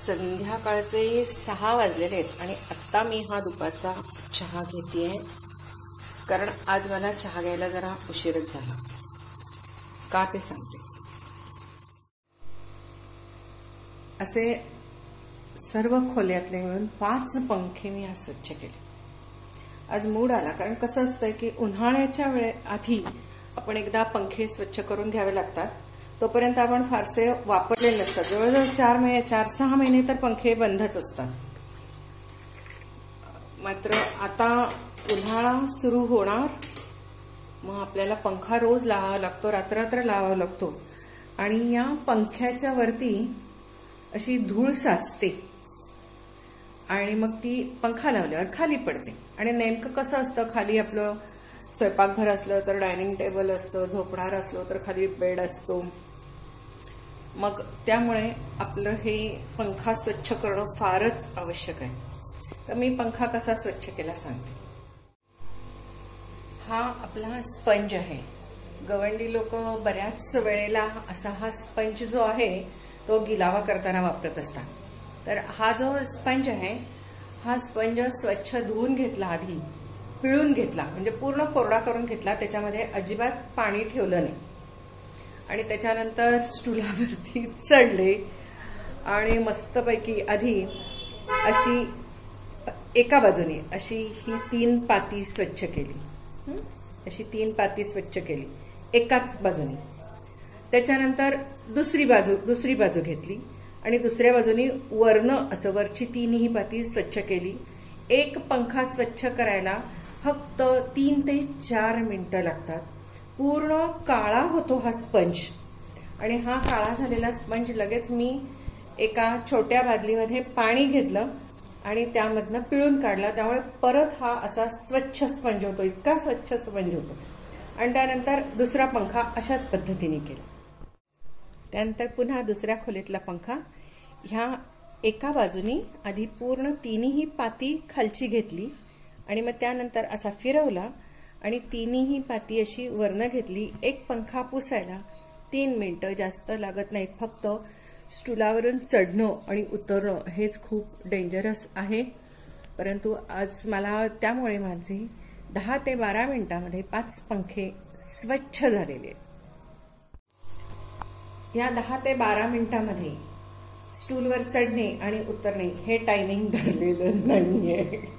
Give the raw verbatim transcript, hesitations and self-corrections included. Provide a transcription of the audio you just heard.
संध्याकाळचे सहा वाजलेले आहेत आणि आत्ता मी हा दुपारचा चहा घेतेय, कारण आज मला चहा घ्यायला जरा उशीरच झाला. का ते सांगते. असे सर्व खोल्यातले मिळून पाच पंखे मी आज स्वच्छ केले. आज मूड आला, कारण कसं असतंय की उन्हाळ्याच्या वेळे आधी आपण एकदा पंखे स्वच्छ करून घ्यावे लागतात. तोपर्यंत आपण फारसे वापरलेले नसतात. जवळजवळ चार महिने चार सहा महिने तर पंखे बंदच असतात. मात्र आता उन्हाळा सुरू होणार, मग आपल्याला पंखा रोज लावावा लागतो, रात्र लावावा लागतो. आणि या पंख्याच्या वरती अशी धूळ साचते आणि मग ती पंखा लावल्यावर खाली पडते. आणि नेमकं कसं असतं, खाली आपलं स्वयंपाकघर असलं तर डायनिंग टेबल असतं, झोपणार असलो तर खाली बेड असतो. मग त्यामुळे आपलं हे पंखा स्वच्छ करणं फारच आवश्यक आहे. तर मी पंखा कसा स्वच्छ केला सांगते. हा आपला स्पंज आहे. गवंडी लोक बऱ्याच वेळेला असा हा स्पंज जो आहे तो गिलावा करताना वापरत असतात. तर हा जो स्पंज आहे, हा स्पंज स्वच्छ धुवून घेतला, आधी पिळून घेतला, म्हणजे पूर्ण कोरडा करून घेतला. त्याच्यामध्ये अजिबात पाणी ठेवलं नाही आणि त्याच्यानंतर स्टूलावरती चढले आणि मस्तपैकी आधी अशी एका बाजूने अशी ही तीन पाती स्वच्छ केली. अशी तीन पाती स्वच्छ केली एकाच बाजूने. त्याच्यानंतर दुसरी बाजू दुसरी बाजू घेतली आणि दुसऱ्या बाजूनी वरनं असं वरची तीनही पाती स्वच्छ केली. एक पंखा स्वच्छ करायला फक्त तीन ते चार मिनिटं लागतात. पूर्ण काळा होतो हा स्पंज. आणि हा काळा झालेला स्पंज लगेच मी एका छोट्या बादलीमध्ये पाणी घेतलं आणि त्यामधनं पिळून काढला. त्यामुळे परत हा असा स्वच्छ स्पंज होतो, इतका स्वच्छ स्पंज होतो. आणि त्यानंतर दुसरा पंखा अशाच पद्धतीने केला. त्यानंतर पुन्हा दुसऱ्या खोलीतला पंखा ह्या एका बाजूनी आधी पूर्ण तिन्ही पाती खालची घेतली आणि मग त्यानंतर असा फिरवला आणि तिन्ही पाती अशी वरनं घेतली. एक पंखा पुसायला तीन मिनिटं जास्त लागत नाहीत. फक्त स्टूलावरून चढणं आणि उतरणं हेच खूप डेंजरस आहे. परंतु आज मला त्यामुळे माझे दहा ते बारा मिनिटांमध्ये पाच पंखे स्वच्छ झालेले. या दहा ते बारा मिनिटांमध्ये स्टूलवर चढणे आणि उतरणे हे टायमिंग धरलेलं नाहीये.